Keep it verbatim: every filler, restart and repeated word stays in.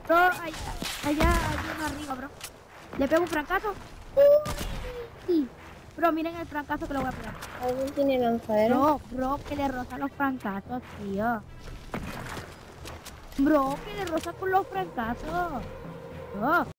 Bro, allá, allá hay uno arriba, bro. Le pego un francazo. Uy. Bro, miren el francazo que le voy a pegar. ¿Alguien tiene lanzadera? Bro, bro, que le roza los francazos, tío. Bro, que le roza con los francazos. Bro.